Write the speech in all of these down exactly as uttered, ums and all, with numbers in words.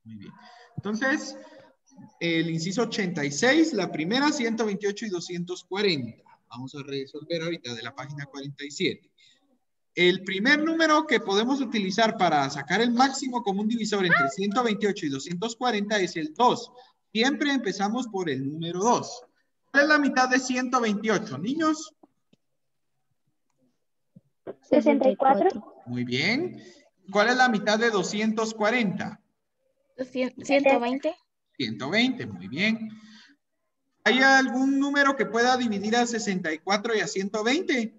Muy bien. Entonces, el inciso ochenta y seis, la primera, ciento veintiocho y doscientos cuarenta. Vamos a resolver ahorita de la página cuarenta y siete. El primer número que podemos utilizar para sacar el máximo común divisor entre ciento veintiocho y doscientos cuarenta es el dos. Siempre empezamos por el número dos. ¿Cuál es la mitad de ciento veintiocho, niños? sesenta y cuatro. Muy bien. ¿Cuál es la mitad de doscientos cuarenta? ciento veinte. ciento veinte, muy bien. ¿Hay algún número que pueda dividir a sesenta y cuatro y a ciento veinte?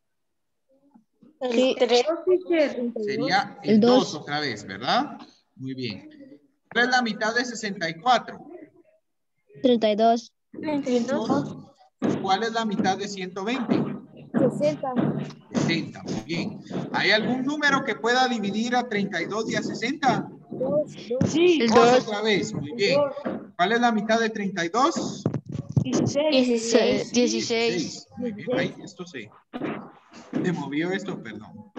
Sí. Sería el El dos dos. otra vez, ¿verdad? Muy bien. ¿Cuál es la mitad de sesenta y cuatro? treinta y dos. treinta y dos. ¿Cuál es la mitad de ciento veinte? sesenta. sesenta, muy bien. ¿Hay algún número que pueda dividir a treinta y dos y a sesenta? Sí. El dos dos. otra vez, muy bien. ¿Cuál es la mitad de treinta y dos? dieciséis. dieciséis. Muy bien. Ay, esto se, se movió esto, perdón.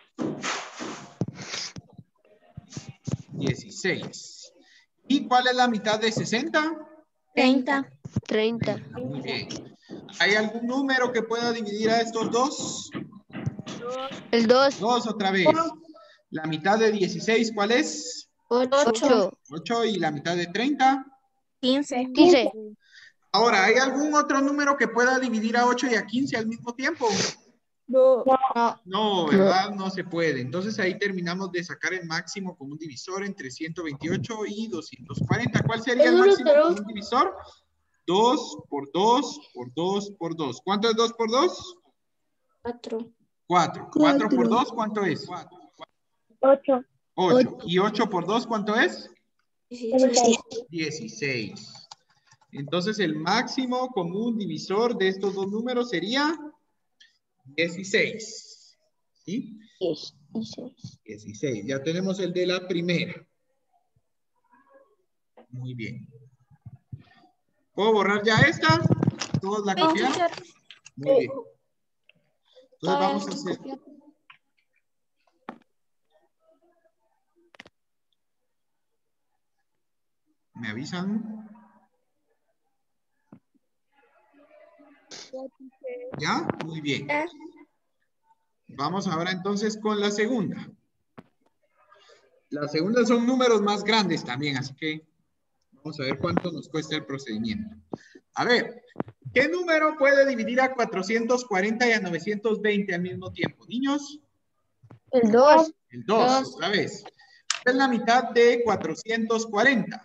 dieciséis. ¿Y cuál es la mitad de sesenta? treinta. treinta. Muy bien. ¿Hay algún número que pueda dividir a estos dos? El dos. dos otra vez. La mitad de dieciséis, ¿cuál es? ocho. ocho y la mitad de treinta. quince. quince. Ahora, ¿hay algún otro número que pueda dividir a ocho y a quince al mismo tiempo? No. No, ¿verdad? No se puede. Entonces ahí terminamos de sacar el máximo común divisor entre ciento veintiocho y doscientos cuarenta. ¿Cuál sería el máximo común divisor? dos por dos por dos por dos. ¿Cuánto es dos por dos? cuatro. cuatro. cuatro por dos, ¿cuánto es? ocho. ocho. ¿Y ocho por dos, cuánto es? dieciséis. dieciséis. Entonces el máximo común divisor de estos dos números sería dieciséis. ¿Sí? dieciséis. dieciséis. Ya tenemos el de la primera. Muy bien. ¿Puedo borrar ya esta? ¿Todos la copiaron? Muy bien. Entonces vamos a hacer... ¿Me avisan? ¿Ya? Muy bien. Vamos ahora entonces con la segunda. La segunda son números más grandes también, así que vamos a ver cuánto nos cuesta el procedimiento. A ver, ¿qué número puede dividir a cuatrocientos cuarenta y a novecientos veinte al mismo tiempo? Niños. El dos. El dos, otra vez. ¿Cuál es la mitad de cuatrocientos cuarenta?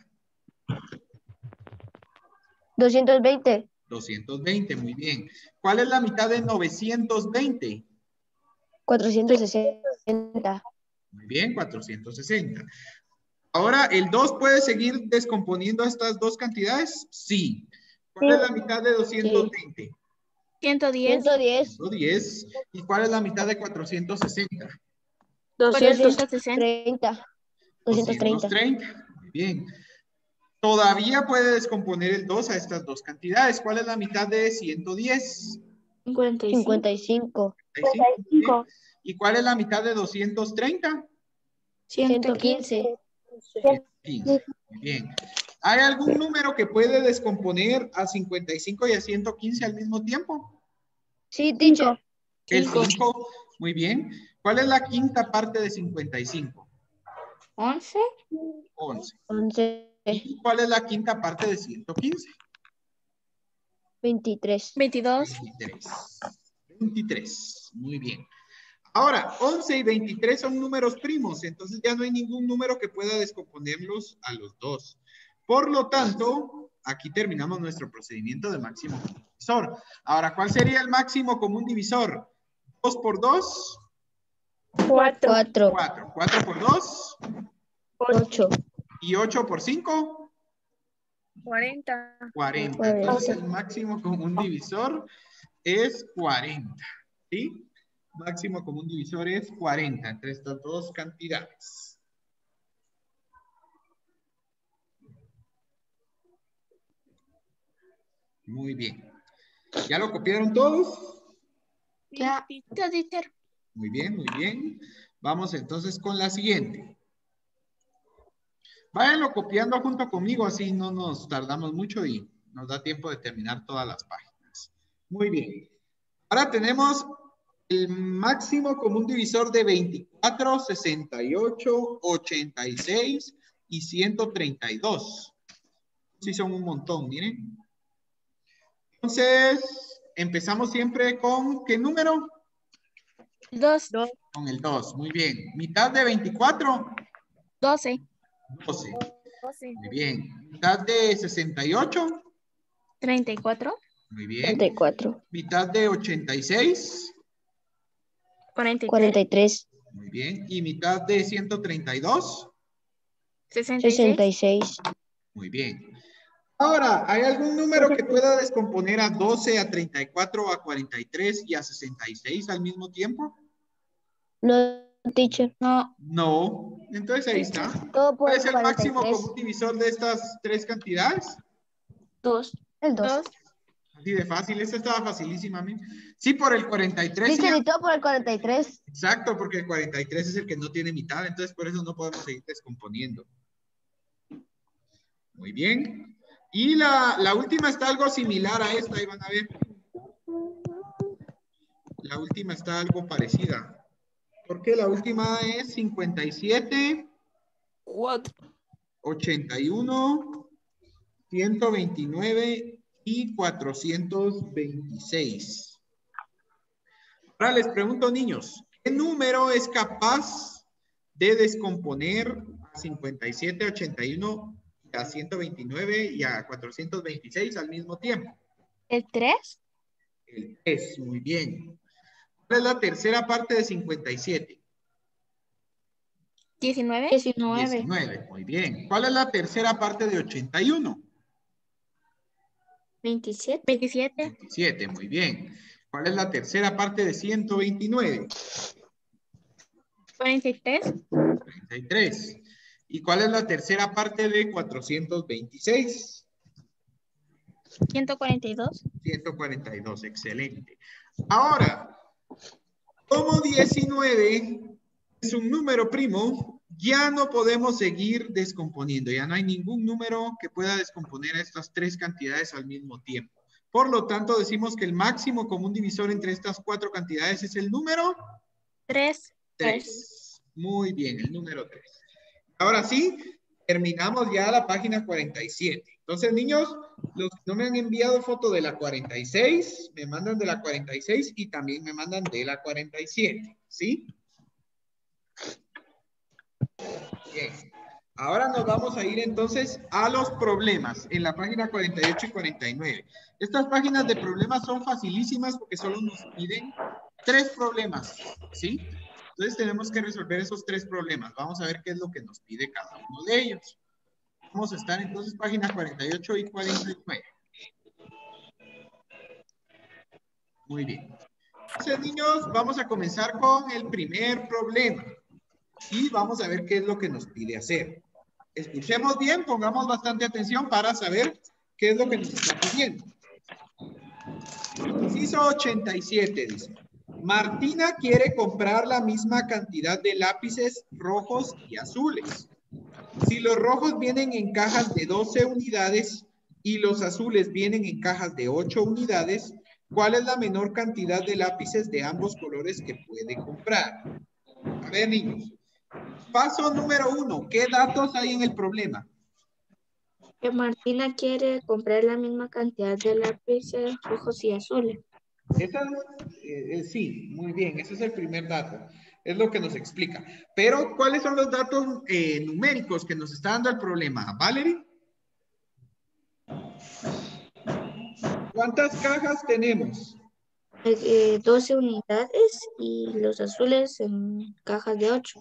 doscientos veinte. doscientos veinte, muy bien. ¿Cuál es la mitad de novecientos veinte? cuatrocientos sesenta. Muy bien, cuatrocientos sesenta. Ahora, ¿el dos puede seguir descomponiendo estas dos cantidades? Sí. ¿Cuál Sí. es la mitad de doscientos veinte? ciento diez. ciento diez. ciento diez. ¿Y cuál es la mitad de cuatrocientos sesenta? doscientos sesenta. treinta. doscientos treinta. doscientos treinta. Muy bien. Todavía puede descomponer el dos a estas dos cantidades. ¿Cuál es la mitad de ciento diez? cincuenta y cinco. cincuenta y cinco. Muy bien. ¿Y cuál es la mitad de doscientos treinta? ciento quince. ciento quince. Muy bien. ¿Hay algún número que puede descomponer a cincuenta y cinco y a ciento quince al mismo tiempo? Sí, teacher. El cinco. Muy bien. ¿Cuál es la quinta parte de cincuenta y cinco? once. once. once. ¿Y cuál es la quinta parte de ciento quince? veintitrés. veintidós. veintitrés. veintitrés. Muy bien. Ahora, once y veintitrés son números primos, entonces ya no hay ningún número que pueda descomponerlos a los dos. Por lo tanto, aquí terminamos nuestro procedimiento de máximo común divisor. Ahora, ¿cuál sería el máximo común divisor? ¿dos por dos? cuatro. cuatro. ¿cuatro por dos? ocho. ¿Y ocho por cinco? cuarenta. cuarenta. Entonces, el máximo común divisor es cuarenta. ¿Sí? Máximo común divisor es cuarenta entre estas dos cantidades. Muy bien. ¿Ya lo copiaron todos? Ya. Ya, teacher. Muy bien, muy bien. Vamos entonces con la siguiente. Váyanlo copiando junto conmigo, así no nos tardamos mucho y nos da tiempo de terminar todas las páginas. Muy bien. Ahora tenemos el máximo común divisor de veinticuatro, sesenta y ocho, ochenta y seis y ciento treinta y dos. Sí son un montón, miren. Entonces, empezamos siempre con, ¿qué número? Dos. Con el dos, muy bien. Mitad de veinticuatro. Doce. doce. Doce. Muy bien. Mitad de sesenta y ocho. Treinta y cuatro. Muy bien. treinta y cuatro. Mitad de ochenta y seis. Cuarenta y tres. cuarenta y tres. Muy bien. Y mitad de ciento treinta y dos. Sesenta y sesenta y seis. seis. Muy bien. Ahora, ¿hay algún número que pueda descomponer a doce, a treinta y cuatro, a cuarenta y tres y a sesenta y seis al mismo tiempo? No, teacher. No. No. Entonces ahí está. Todo por ¿Cuál el es el cuarenta y máximo tres. común divisor de estas tres cantidades? Dos. El dos. Dos. Así de fácil. Esta estaba facilísima. ¿Me? Sí, por el cuarenta y tres. Teacher, Sí. y todo por el cuarenta y tres. Exacto, porque el cuarenta y tres es el que no tiene mitad, entonces por eso no podemos seguir descomponiendo. Muy bien. Y la, la última está algo similar a esta, ahí van a ver. La última está algo parecida. Porque la última es cincuenta y siete, Cuatro. ochenta y uno, ciento veintinueve y cuatrocientos veintiséis. Ahora les pregunto, niños, ¿qué número es capaz de descomponer a cincuenta y siete, ochenta y uno, a ciento veintinueve y a cuatrocientos veintiséis al mismo tiempo? El tres. El tres, muy bien. ¿Cuál es la tercera parte de cincuenta y siete? Diecinueve. Diecinueve. diecinueve, muy bien. ¿Cuál es la tercera parte de ochenta y uno? Veintisiete. Veintisiete. veintisiete, muy bien. ¿Cuál es la tercera parte de ciento veintinueve? Cuarenta y tres. cuarenta y tres. ¿Y cuál es la tercera parte de cuatrocientos veintiséis? Ciento cuarenta y dos. ciento cuarenta y dos, excelente. Ahora, como diecinueve es un número primo, ya no podemos seguir descomponiendo. Ya no hay ningún número que pueda descomponer a estas tres cantidades al mismo tiempo. Por lo tanto, decimos que el máximo común divisor entre estas cuatro cantidades es el número Tres. tres. Muy bien, el número tres. Ahora sí, terminamos ya la página cuarenta y siete. Entonces, niños, los que no me han enviado foto de la cuarenta y seis, me mandan de la cuarenta y seis y también me mandan de la cuarenta y siete. ¿Sí? Bien. Ahora nos vamos a ir entonces a los problemas en la página cuarenta y ocho y cuarenta y nueve. Estas páginas de problemas son facilísimas porque solo nos piden tres problemas, ¿sí? Entonces tenemos que resolver esos tres problemas. Vamos a ver qué es lo que nos pide cada uno de ellos. Vamos a estar entonces página cuarenta y ocho y cuarenta y nueve. Muy bien. Entonces, niños, vamos a comenzar con el primer problema. Y vamos a ver qué es lo que nos pide hacer. Escuchemos bien, pongamos bastante atención para saber qué es lo que nos está pidiendo. Inciso ochenta y siete dice, Martina quiere comprar la misma cantidad de lápices rojos y azules. Si los rojos vienen en cajas de doce unidades y los azules vienen en cajas de ocho unidades, ¿cuál es la menor cantidad de lápices de ambos colores que puede comprar? A ver, niños. Paso número uno. ¿Qué datos hay en el problema? Que Martina quiere comprar la misma cantidad de lápices rojos y azules. Esa, eh, eh, sí, muy bien. Ese es el primer dato. Es lo que nos explica. Pero, ¿cuáles son los datos eh, numéricos que nos está dando el problema? ¿Valerie? ¿Cuántas cajas tenemos? Eh, doce unidades y los azules en cajas de ocho.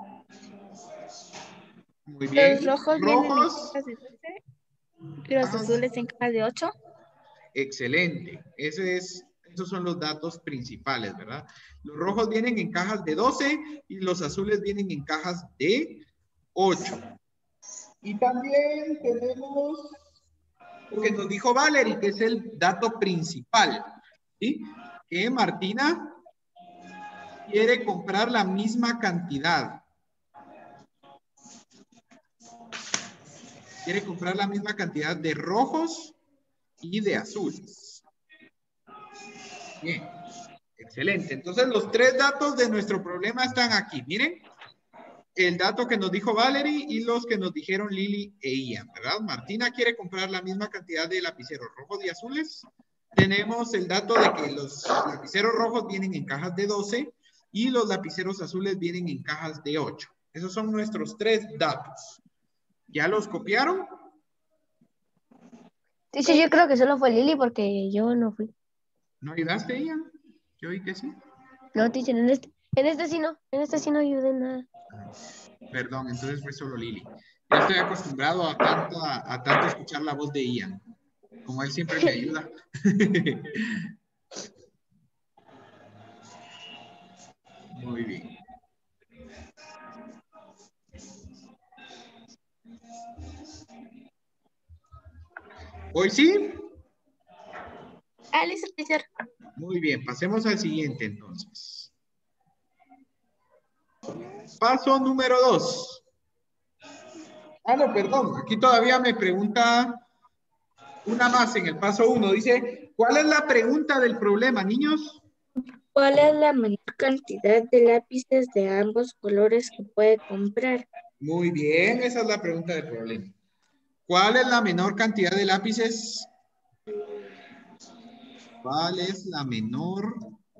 Muy bien. Los rojos, vienen en Rojos. cajas de doce y los Cajas. azules en cajas de ocho. Excelente. Ese es, esos son los datos principales, ¿verdad? Los rojos vienen en cajas de doce y los azules vienen en cajas de ocho. Y también tenemos lo que nos dijo Valerie, que es el dato principal, ¿sí? Que Martina quiere comprar la misma cantidad. quiere comprar la misma cantidad de rojos y de azules. Bien, excelente. Entonces los tres datos de nuestro problema están aquí. Miren, el dato que nos dijo Valerie y los que nos dijeron Lili e Ian, ¿verdad? Martina quiere comprar la misma cantidad de lapiceros rojos y azules. Tenemos el dato de que los lapiceros rojos vienen en cajas de doce y los lapiceros azules vienen en cajas de ocho. Esos son nuestros tres datos. ¿Ya los copiaron? Sí, sí, yo creo que solo fue Lili porque yo no fui. ¿No ayudaste, Ian? Yo oí que sí. No, teacher, en este, en este sí no, en este sí no ayudé en nada. Perdón, entonces fue solo Lili. Ya estoy acostumbrado a tanto, a, a tanto escuchar la voz de Ian. Como él siempre me ayuda. Muy bien. ¿Hoy sí? Ah, listo, teacher. Muy bien, pasemos al siguiente entonces. Paso número dos. Ah, no, perdón. Aquí todavía me pregunta una más en el paso uno. Dice, ¿cuál es la pregunta del problema, niños? ¿Cuál es la menor cantidad de lápices de ambos colores que puede comprar? Muy bien, esa es la pregunta del problema. ¿Cuál es la menor cantidad de lápices? ¿Cuál es la menor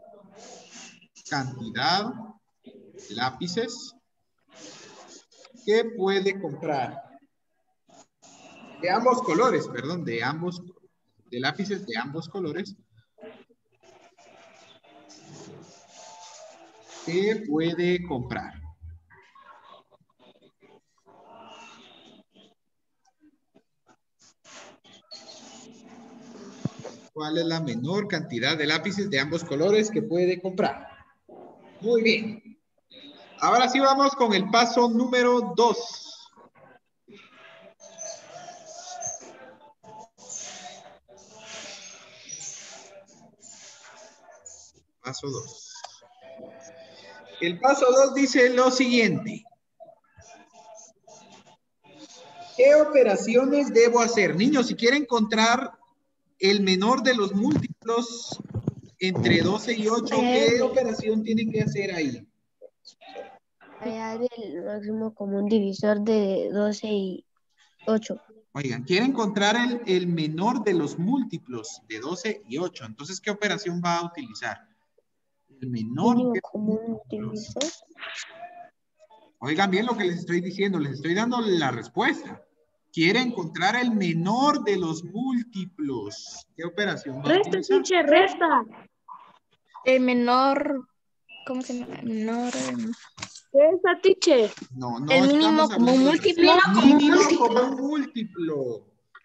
cantidad de lápices que puede comprar? De ambos colores, perdón, de ambos, de lápices de ambos colores. ¿Qué puede comprar? ¿Cuál es la menor cantidad de lápices de ambos colores que puede comprar? Muy bien. Ahora sí vamos con el paso número dos. Paso dos. El paso dos dice lo siguiente. ¿Qué operaciones debo hacer? Niños, si quieren encontrar el menor de los múltiplos entre doce y ocho, ¿qué operación tienen que hacer ahí? Hallar el máximo común divisor de doce y ocho. Oigan, quiere encontrar el, el menor de los múltiplos de doce y ocho. Entonces, ¿qué operación va a utilizar? El menor Mínimo de común divisor. Oigan bien lo que les estoy diciendo, les estoy dando la respuesta. Quiere encontrar el menor de los múltiplos. ¿Qué operación va a Resta, utilizar? teacher, resta. El menor, ¿cómo se llama? Menor. Resta, teacher. No, no El mínimo estamos común hablando de múltiplo. mínimo común múltiplo.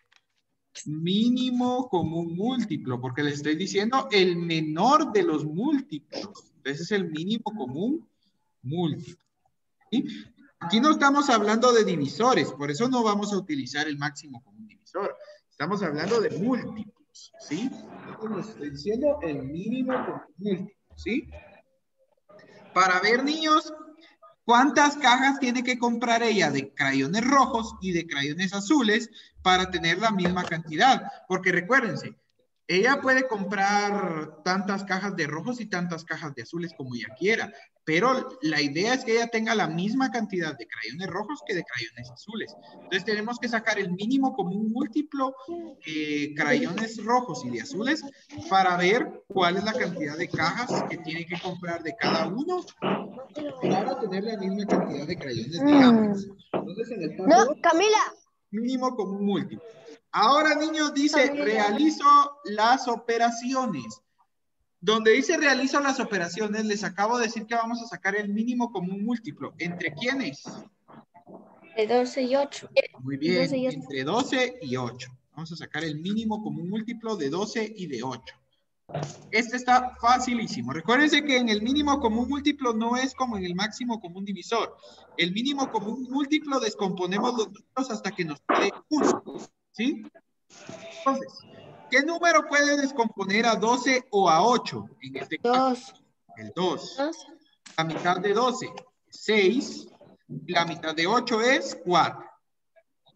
Mínimo común múltiplo, porque les estoy diciendo el menor de los múltiplos. Ese es el mínimo común múltiplo. ¿Sí? Aquí no estamos hablando de divisores, por eso no vamos a utilizar el máximo común divisor. Estamos hablando de múltiplos, ¿sí? Entonces les estoy diciendo el mínimo común múltiplo, ¿sí? Para ver, niños, ¿cuántas cajas tiene que comprar ella de crayones rojos y de crayones azules para tener la misma cantidad? Porque recuérdense, ella puede comprar tantas cajas de rojos y tantas cajas de azules como ella quiera, pero la idea es que ella tenga la misma cantidad de crayones rojos que de crayones azules. Entonces tenemos que sacar el mínimo común múltiplo de eh, crayones rojos y de azules para ver cuál es la cantidad de cajas que tiene que comprar de cada uno para tener la misma cantidad de crayones de ambos. Entonces en el paso No, dos, Camila. mínimo común múltiplo. Ahora, niños, dice, realizo las operaciones. Donde dice realizo las operaciones, les acabo de decir que vamos a sacar el mínimo común múltiplo. ¿Entre quiénes? De doce y ocho. Muy bien, doce y ocho. entre doce y ocho. Vamos a sacar el mínimo común múltiplo de doce y de ocho. Este está facilísimo. Recuérdense que en el mínimo común múltiplo no es como en el máximo común divisor. El mínimo común múltiplo descomponemos los números hasta que nos quede uno. ¿Sí? Entonces, ¿qué número puede descomponer a doce o a ocho? En este caso, Dos. el dos. Dos. La mitad de doce, seis. La mitad de ocho es cuatro.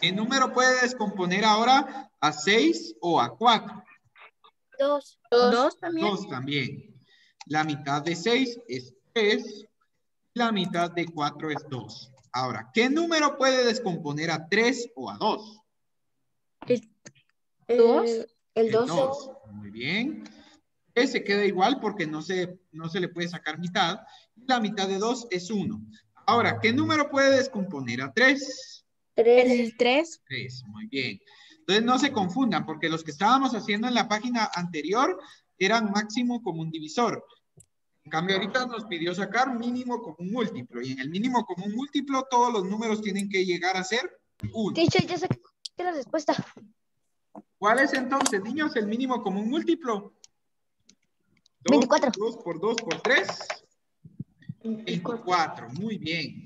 ¿Qué número puede descomponer ahora a seis o a cuatro? Dos. Dos también. dos también. La mitad de seis es tres. La mitad de cuatro es dos. Ahora, ¿qué número puede descomponer a tres o a dos? El, ¿Dos? eh, el El dos. dos. Muy bien. tres se queda igual porque no se, no se le puede sacar mitad. La mitad de dos es uno. Ahora, ¿qué número puede descomponer a tres? Tres. El tres. tres, muy bien. Entonces no se confundan porque los que estábamos haciendo en la página anterior eran máximo común divisor. En cambio, ahorita nos pidió sacar mínimo común múltiplo. Y en el mínimo común múltiplo, todos los números tienen que llegar a ser uno. Teacher, ya saqué la respuesta. ¿Cuál es entonces, niños, el mínimo común múltiplo? dos veinticuatro. por dos por dos por tres. veinticuatro. Muy bien.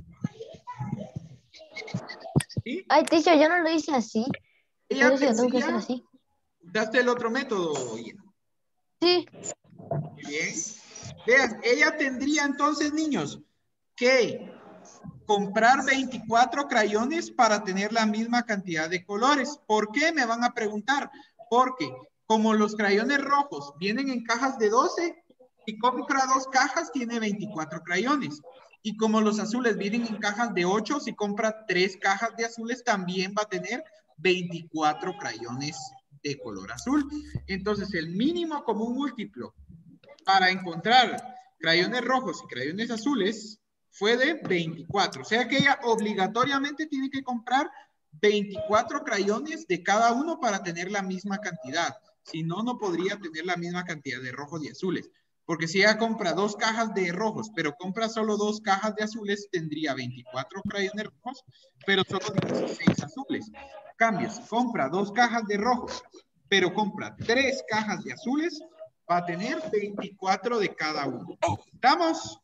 ¿Sí? Ay, teacher, yo no lo hice así. Ella No sé si lo tengo que tendría- hacer así. ¿Usaste el otro método, Ian? Sí. Muy bien. Vean, ella tendría entonces, niños, que comprar veinticuatro crayones para tener la misma cantidad de colores. ¿Por qué? Me van a preguntar. Porque como los crayones rojos vienen en cajas de doce, si compra dos cajas tiene veinticuatro crayones. Y como los azules vienen en cajas de ocho, si compra tres cajas de azules también va a tener veinticuatro crayones de color azul. Entonces el mínimo común múltiplo para encontrar crayones rojos y crayones azules fue de veinticuatro. O sea que ella obligatoriamente tiene que comprar veinticuatro crayones de cada uno para tener la misma cantidad. Si no, no podría tener la misma cantidad de rojos y azules. Porque si ella compra dos cajas de rojos, pero compra solo dos cajas de azules, tendría veinticuatro crayones rojos, pero solo dieciséis azules. En cambio, si compra dos cajas de rojos, pero compra tres cajas de azules, va a tener veinticuatro de cada uno. ¿Estamos?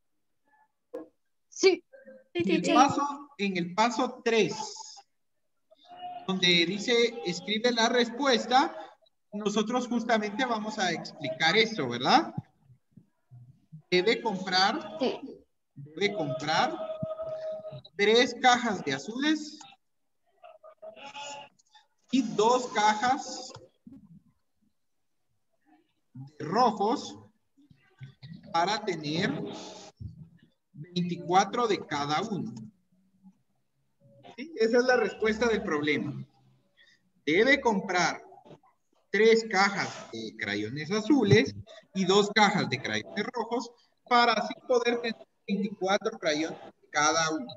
Sí. En el paso, en el paso tres, donde dice, escribe la respuesta, nosotros justamente vamos a explicar eso, ¿verdad? Debe comprar, Sí. debe comprar tres cajas de azules y dos cajas de rojos para tener veinticuatro de cada uno. ¿Sí? Esa es la respuesta del problema. Debe comprar tres cajas de crayones azules y dos cajas de crayones rojos para así poder tener veinticuatro crayones de cada uno.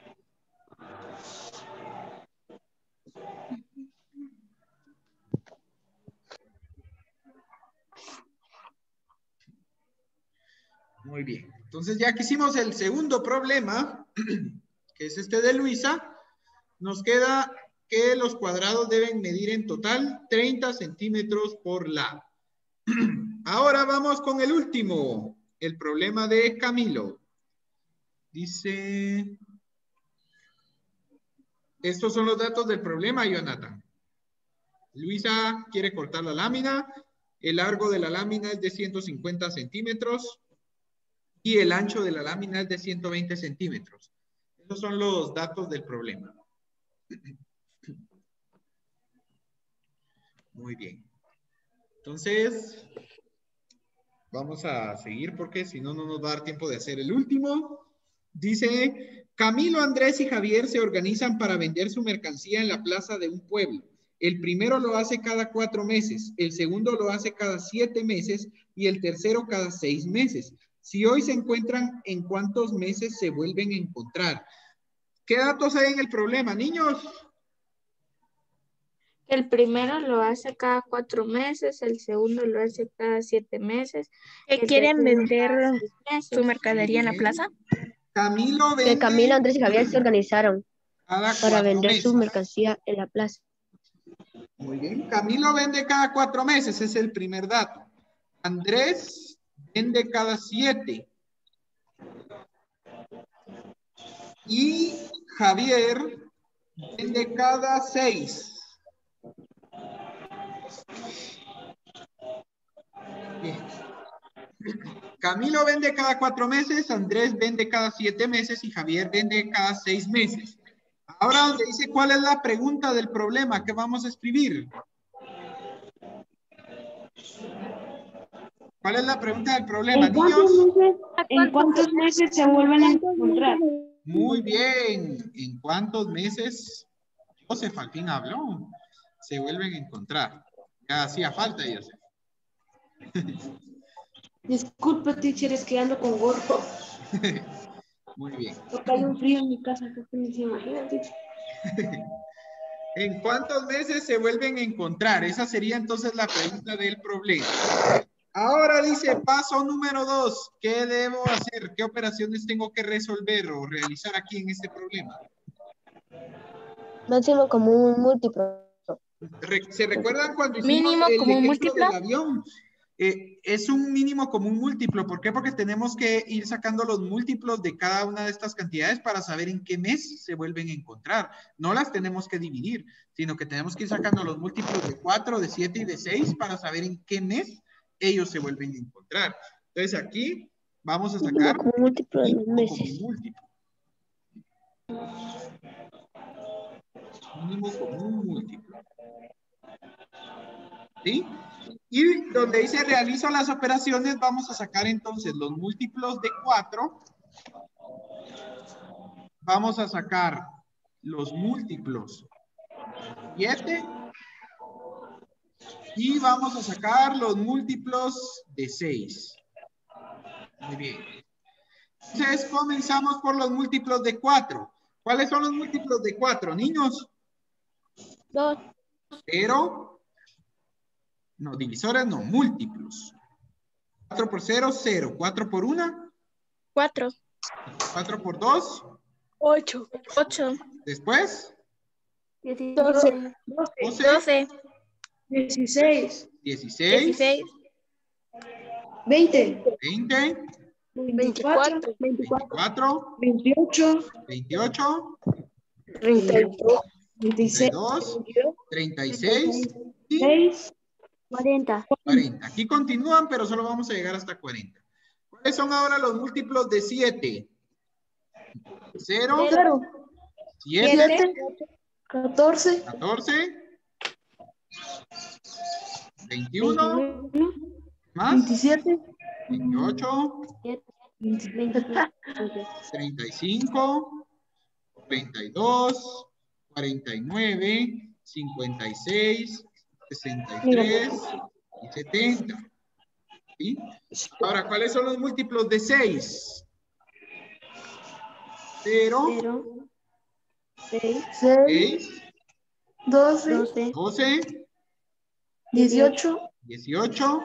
Muy bien. Entonces ya que hicimos el segundo problema, que es este de Luisa, nos queda que los cuadrados deben medir en total treinta centímetros por lado. Ahora vamos con el último, el problema de Camilo. Dice, estos son los datos del problema, Jonathan. Luisa quiere cortar la lámina, el largo de la lámina es de ciento cincuenta centímetros y el ancho de la lámina es de ciento veinte centímetros. Esos son los datos del problema. Muy bien. Entonces, vamos a seguir porque si no, no nos va a dar tiempo de hacer el último. Dice, Camilo, Andrés y Javier se organizan para vender su mercancía en la plaza de un pueblo. El primero lo hace cada cuatro meses, el segundo lo hace cada siete meses y el tercero cada seis meses. Si hoy se encuentran, ¿en cuántos meses se vuelven a encontrar? ¿Qué datos hay en el problema, niños? El primero lo hace cada cuatro meses, el segundo lo hace cada siete meses. ¿Que quieren vender su mercadería en la Bien. plaza? Camilo Que vende Camilo, Andrés y Javier se organizaron cada para cuatro vender meses. su mercancía en la plaza. Muy bien. Camilo vende cada cuatro meses, ese es el primer dato. Andrés vende cada siete. Y Javier vende cada seis. Bien. Camilo vende cada cuatro meses, Andrés vende cada siete meses y Javier vende cada seis meses. Ahora donde dice cuál es la pregunta del problema, ¿qué vamos a escribir? ¿Cuál es la pregunta del problema, ¿En cuántos niños? meses, en cuántos meses se vuelven a encontrar? Muy bien. ¿En cuántos meses? Joseph al fin habló. Se vuelven a encontrar. Ya hacía falta, Joseph. Disculpe, teacher, es que ando con gorro. Muy bien. Porque hay un frío en mi casa, que ni se imagina, teacher. ¿En cuántos meses se vuelven a encontrar? Esa sería entonces la pregunta del problema. Ahora dice paso número dos. ¿Qué debo hacer? ¿Qué operaciones tengo que resolver o realizar aquí en este problema? Máximo común múltiplo. Re- ¿Se recuerdan cuando hicimos Mínimo el común ejemplo múltiplo. del avión? Eh, es un mínimo común múltiplo. ¿Por qué? Porque tenemos que ir sacando los múltiplos de cada una de estas cantidades para saber en qué mes se vuelven a encontrar. No las tenemos que dividir, sino que tenemos que ir sacando los múltiplos de cuatro, de siete y de seis para saber en qué mes ellos se vuelven a encontrar. Entonces aquí vamos a sacar Mínimo común múltiplo de los mínimo meses. común múltiplo. Mínimo común múltiplo. ¿Sí? Y donde dice realizo las operaciones, vamos a sacar entonces los múltiplos de cuatro. Vamos a sacar los múltiplos siete. Y vamos a sacar los múltiplos de seis. Muy bien. Entonces comenzamos por los múltiplos de cuatro. ¿Cuáles son los múltiplos de cuatro, niños? Dos. Cero. No, divisores no, múltiplos. cuatro por cero, cero. cuatro por uno, Cuatro. cuatro por dos. Ocho. Ocho. Después, doce, doce, Doce. dieciséis, dieciséis, Dieciséis. veinte, veinte, veinticuatro, veinticuatro, veintiocho, veintiocho, treinta y dos, veintiséis, treinta y dos, treinta y seis y seis, Cuarenta. cuarenta. Aquí continúan, pero solo vamos a llegar hasta cuarenta. ¿Cuáles son ahora los múltiplos de siete? cero, cero, siete, siete, catorce, catorce, veintiuno, más veintisiete, veintiocho, Veintisiete. treinta y cinco, treinta y dos, cuarenta y nueve, cincuenta y seis, sesenta y tres y setenta. ¿Sí? Ahora, ¿cuáles son los múltiplos de seis? cero, Cero. Seis. seis, seis, doce, Doce. doce, dieciocho, dieciocho.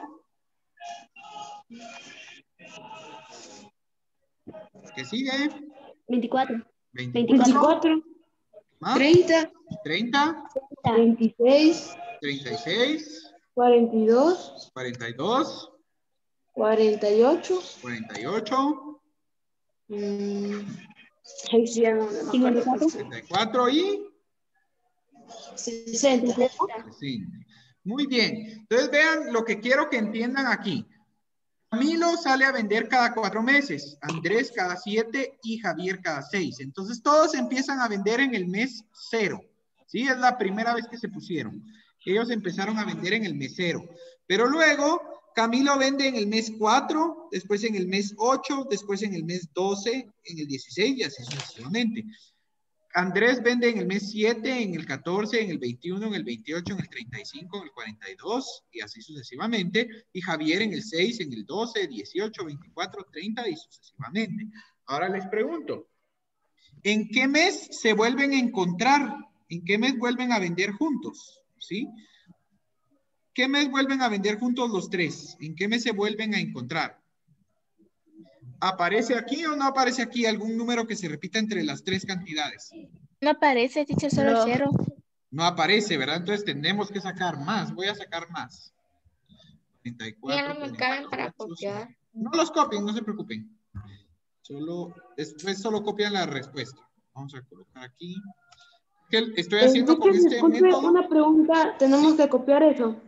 ¿Qué sigue? Veinticuatro. veinticuatro, Más treinta, treinta, veintiséis, treinta y seis, cuarenta y dos, cuarenta y dos, cuarenta y ocho, cuarenta y ocho, mm, ahí sí ya no me acuerdo. sesenta y cuatro y sesenta. sesenta. Muy bien. Entonces vean lo que quiero que entiendan aquí. Camilo sale a vender cada cuatro meses, Andrés cada siete y Javier cada seis. Entonces todos empiezan a vender en el mes cero. ¿Sí? Es la primera vez que se pusieron. Ellos empezaron a vender en el mes cero. Pero luego Camilo vende en el mes cuatro, después en el mes ocho, después en el mes doce, en el dieciséis y así sucesivamente. Andrés vende en el mes siete, en el catorce, en el veintiuno, en el veintiocho, en el treinta y cinco, en el cuarenta y dos y así sucesivamente. Y Javier en el seis, en el doce, dieciocho, veinticuatro, treinta y sucesivamente. Ahora les pregunto, ¿en qué mes se vuelven a encontrar? ¿En qué mes vuelven a vender juntos? ¿Sí? ¿Qué mes vuelven a vender juntos los tres? ¿En qué mes se vuelven a encontrar? ¿Aparece aquí o no aparece aquí algún número que se repita entre las tres cantidades? No aparece, dice solo No. cero. No aparece, ¿verdad? Entonces tenemos que sacar más. Voy a sacar más. treinta y cuatro, Ya no me caben para cuarenta y ocho, copiar. no los copien, no se preocupen. Solo, después solo copian la respuesta. Vamos a colocar aquí. ¿Qué estoy haciendo con Enrique, este disculpe, método? una pregunta, tenemos que copiar eso.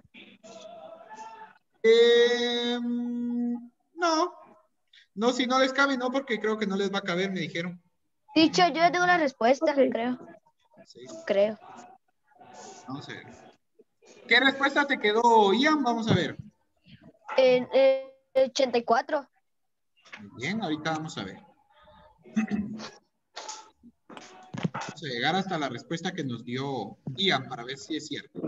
Eh, no. No, si no les cabe, no, porque creo que no les va a caber, me dijeron. Dicho, yo tengo la respuesta, Ok. creo. Sí. Creo. Vamos a ver. ¿Qué respuesta te quedó, Ian? Vamos a ver. En el ochenta y cuatro. Muy bien, ahorita vamos a ver. Vamos a llegar hasta la respuesta que nos dio Ian para ver si es cierto.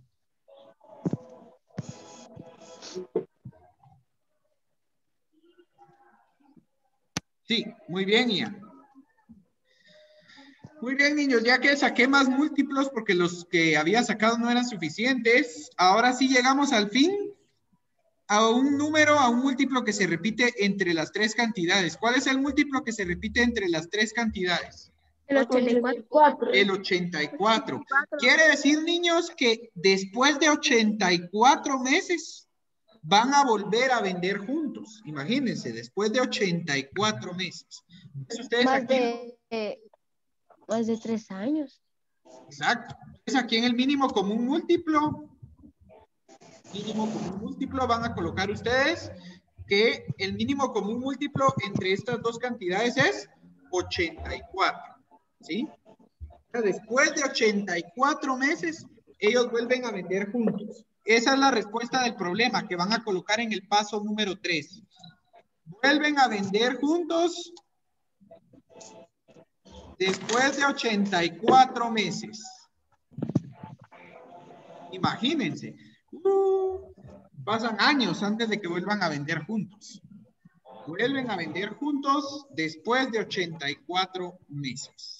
Sí, muy bien, Ian. Muy bien, niños, ya que saqué más múltiplos porque los que había sacado no eran suficientes, ahora sí llegamos al fin a un número, a un múltiplo que se repite entre las tres cantidades. ¿Cuál es el múltiplo que se repite entre las tres cantidades? El ochenta y cuatro. El ochenta y cuatro. Quiere decir, niños, que después de ochenta y cuatro meses van a volver a vender juntos. Imagínense, después de ochenta y cuatro meses. Ustedes Más aquí, de, eh, más de tres años. exacto. Entonces aquí en el mínimo común múltiplo, mínimo común múltiplo van a colocar ustedes que el mínimo común múltiplo entre estas dos cantidades es ochenta y cuatro. ¿Sí? Después de ochenta y cuatro meses, ellos vuelven a vender juntos. Esa es la respuesta del problema que van a colocar en el paso número tres. Vuelven a vender juntos después de ochenta y cuatro meses. Imagínense. Uh, pasan años antes de que vuelvan a vender juntos. Vuelven a vender juntos después de ochenta y cuatro meses.